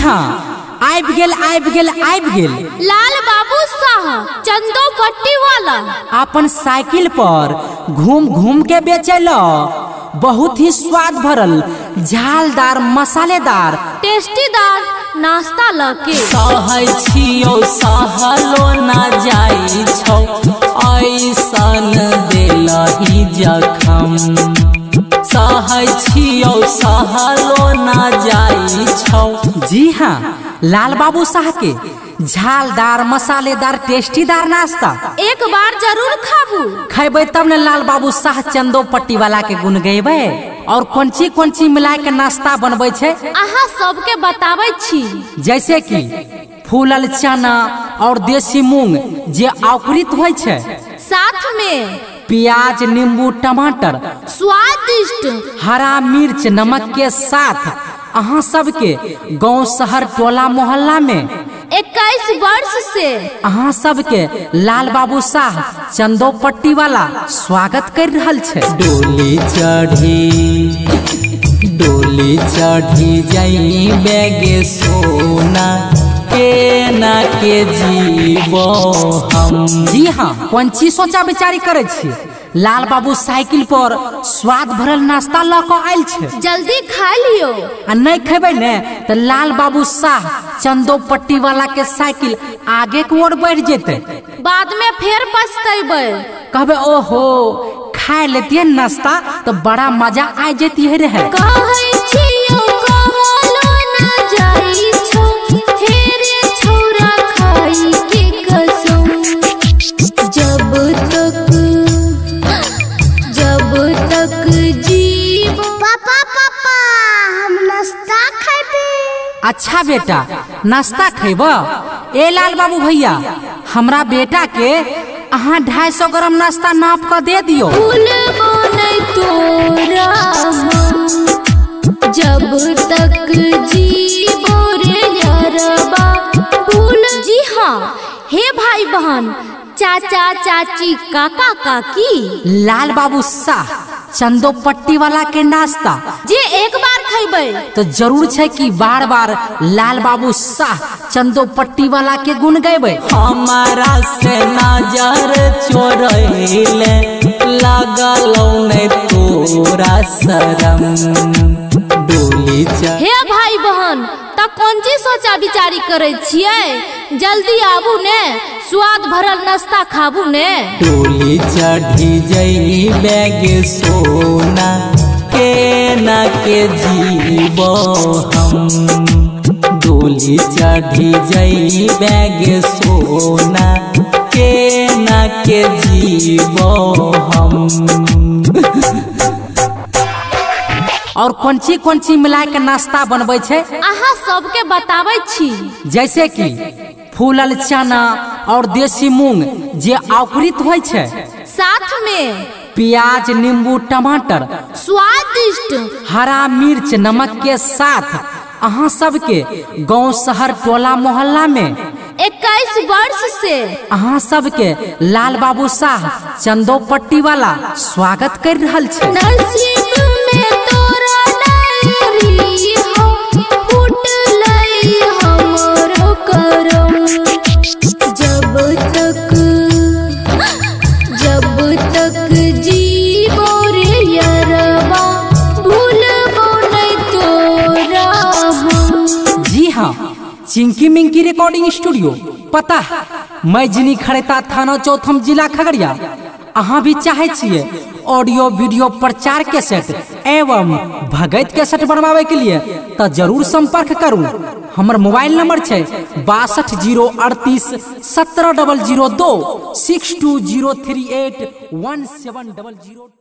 हाँ, आबि गेल लाल बाबू साह चंदो पट्टी वाला अपन साइकिल पर घूम घूम के बेचेला। बहुत ही स्वाद भरल, झालदार, मसालेदार, टेस्टीदार नाश्ता लके सहै छियो सहलो ना जाइ छौ, ऐसन देलही जखम। सहै छियो सहलो ना जाइ छौ। जी हाँ, लाल बाबू साह के झालदार, मसालेदार, टेस्टीदार नाश्ता एक बार जरूर खाबू। खेबे तब न लाल बाबू साह चंदो पट्टी वाला के गुण गेबे। और कौन ची मिला के नाश्ता बनबे छे अहाँ सबके बताबै छी। जैसे कि फूलल चना और देसी मूंग जे अंकुरित होइ छे, साथ में प्याज, नींबू, टमाटर, स्वादिष्ट हरा मिर्च, नमक के साथ अहाँ सबके गांव, शहर, टोला, मोहल्ला में 21 वर्ष से अहाँ सबके लाल बाबू साह चंदो पट्टी वाला स्वागत कर रहल छे। डोली चढ़ी जाई बेगे सोना, के ना के जीवो हम। जी हाँ, कौन चीज सोचा विचारी करे छी। लाल बाबू साइकिल पर स्वाद भरल नाश्ता ल के आयल छे, जल्दी खा लियो। आ नहीं खेबे ने तो लाल बाबू साह चंदो पट्टी वाला के साइकिल आगे की ओर बढ़ जेते। बाद में फिर पछतेबे, कहबे ओहो खा लेती नाश्ता तो बड़ा मजा आ जेती है रहे। कहै छियो कहलो ना जाइ छौ, हेरे छौरा खाई के कसम। जब तक जीव पापा हम नाश्ता खाबे। अच्छा बेटा, नाश्ता खेब। ए लाल बाबू भैया, हमरा बेटा के अहाँ 250 ग्राम नाश्ता नाप कर दे दियो। भूलबो नहीं तोरा जब तक जीवो रे यारबा भूल। जी हाँ, हे भाई बहन, चाचा चाची, काका काकी, लाल बाबू साह चंदो पट्टी वाला के नाश्ता जे एक बार खेबे तो जरूर छे कि बार बार लाल बाबू साह चंदो पट्टी वाला के गुण गेबे। हमारा से नजर चोरैले लागलौ ने तोरा शरम। डोली हे भाई बहन, त कौन चीज सोचा विचारी करे छियै। जल्दी आबू ने, स्वाद भरल नाश्ता खाबू ने। डोली चढ़ी जई बेगे सोना, के ना के जीवो हम। डोली चढ़ी जई बेगे सोना, के ना के जीवो हम। और कौन ची मिला के नाश्ता बनबे छे अहाँ सबके बताबै छी। जैसे कि फूलल चना और देसी मूंग जे अंकुरित होइ छे, साथ में प्याज, नींबू, टमाटर, स्वादिष्ट हरा मिर्च, नमक के साथ अहाँ सबके गांव, शहर, टोला, मोहल्ला में 21 वर्ष से अहाँ सबके लाल बाबू साह चंदो पट्टी वाला स्वागत कर रहल छे। नसीब में तोरा डायरी हो, फुटलै हमरो करम। जब तक जीवो रे यारबा भूलबो नहीं तोरा हम। जी हाँ, चिंकी मिंकी रिकॉर्डिंग स्टूडियो, पता मैजनी खड़ेता, थाना चौथम, जिला खगड़िया। अहाँ भी चाहे छिए ऑडियो वीडियो प्रचार कैसेट एवं भगत कैसेट बनवावे के लिए तो जरूर संपर्क करूं। हमर मोबाइल नंबर छे 62 038 17 002 62 038 1700।